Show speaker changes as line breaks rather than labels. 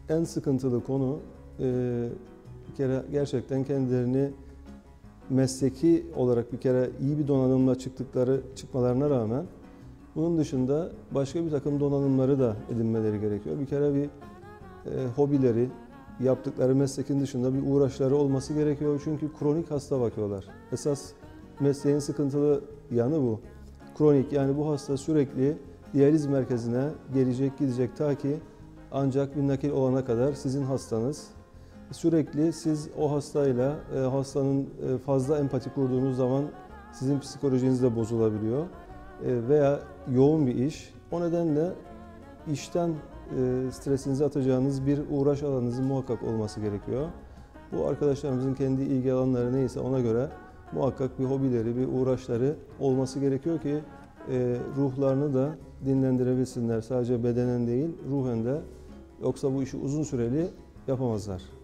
en sıkıntılı konu bir kere gerçekten kendilerini mesleki olarak bir kere iyi bir donanımla çıkmalarına rağmen bunun dışında başka bir takım donanımları da edinmeleri gerekiyor. Bir kere bir hobileri, yaptıkları meslekin dışında bir uğraşları olması gerekiyor. Çünkü kronik hasta bakıyorlar. Esas mesleğin sıkıntılı yanı bu. Kronik, yani bu hasta sürekli diyaliz merkezine gelecek gidecek ta ki ancak bir nakil olana kadar sizin hastanız. Sürekli siz o hastayla hastanın fazla empati kurduğunuz zaman sizin psikolojiniz de bozulabiliyor. Veya yoğun bir iş. O nedenle işten stresinizi atacağınız bir uğraş alanınızın muhakkak olması gerekiyor. Bu arkadaşlarımızın kendi ilgi alanları neyse ona göre muhakkak bir hobileri, bir uğraşları olması gerekiyor ki ruhlarını da dinlendirebilsinler. Sadece bedenen değil, ruhen de. Yoksa bu işi uzun süreli yapamazlar.